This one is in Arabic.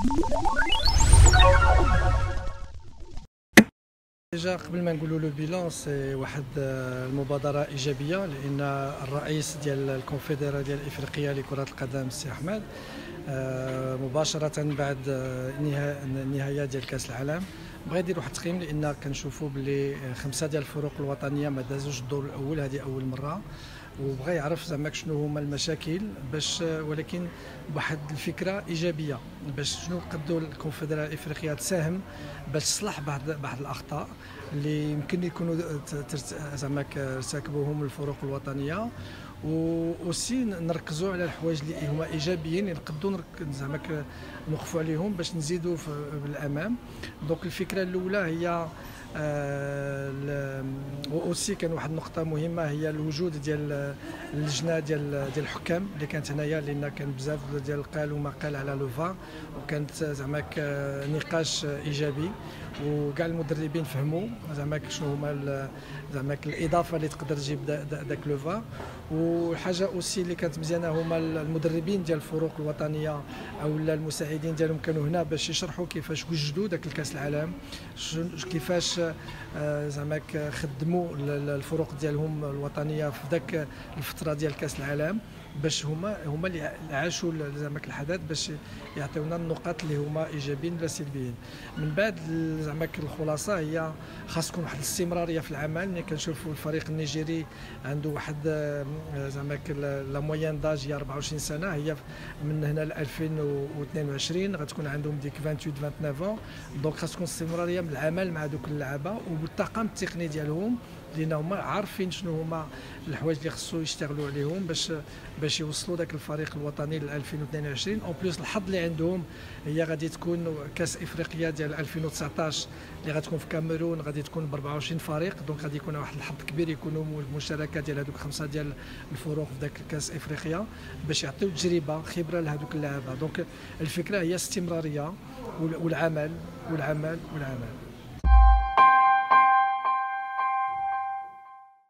ديجا قبل ما نقولوا لو بيلون سي واحد المبادره ايجابيه، لان الرئيس ديال الكونفدراليه الافريقيه لكره القدم السي احمد مباشره بعد النهايه ديال كاس العالم بغى يدير واحد التقييم، لان كنشوفوا باللي 5 ديال الفرق الوطنيه ما دازوش الدور الاول، هذه اول مره، وبغى يعرف زعما شنو هما المشاكل باش ولكن بواحد الفكره ايجابيه باش شنو قدوا الكونفدراليه الافريقيه تساهم باش تصلح بعض الاخطاء اللي يمكن يكونوا زعما ارتكبوهم الفرق الوطنيه، وسي نركزوا على الحوايج اللي هما ايجابيين نقدروا زعما نوقفوا عليهم باش نزيدوا بالامام. دونك الفكره الاولى هي اوسي كان واحد النقطه مهمه هي الوجود ديال اللجنه ديال الحكام اللي كانت هنايا، لان كان بزاف ديال قال وما قال على لوفا، وكانت زعما نقاش ايجابي وكاع المدربين فهموا زعما شنو هما زعما الاضافه اللي تقدر تجيب داك لوفا. والحاجه اوسي اللي كانت مزيانه هما المدربين ديال الفرق الوطنيه او المساعدين ديالهم كانوا هنا باش يشرحوا كيفاش وجدوا داك الكاس العالم، كيفاش زعما خدموا الفرق ديالهم الوطنيه في ذاك الفتره ديال كاس العالم، باش هما اللي عاشوا زعما الحدث باش يعطيونا النقاط اللي هما ايجابيين ولا سلبيين. من بعد زعما الخلاصه هي خاص تكون واحد الاستمراريه في العمل. ملي كنشوفوا الفريق النيجيري عنده واحد زعما لا موين داج هي 24 سنه، هي من هنا ل 2022 غتكون عندهم ديك 28 29 دونك خاص تكون استمراريه من العمل مع دوك اللعابه والطاقم التقني ديالهم، لان هما عارفين شنو هما الحوايج اللي خصو يشتغلوا عليهم باش يوصلوا ذاك الفريق الوطني ل 2022. اون بليس الحظ اللي عندهم هي غادي تكون كاس افريقيا ديال 2019 اللي غتكون في كاميرون، غادي تكون ب 24 فريق، دونك غادي يكون واحد الحظ كبير يكونوا المشاركه ديال هذوك 5 ديال الفرق في ذاك كاس افريقيا باش يعطيو تجربه خبره لهذوك اللعابه. دونك الفكره هي استمراريه والعمل والعمل والعمل.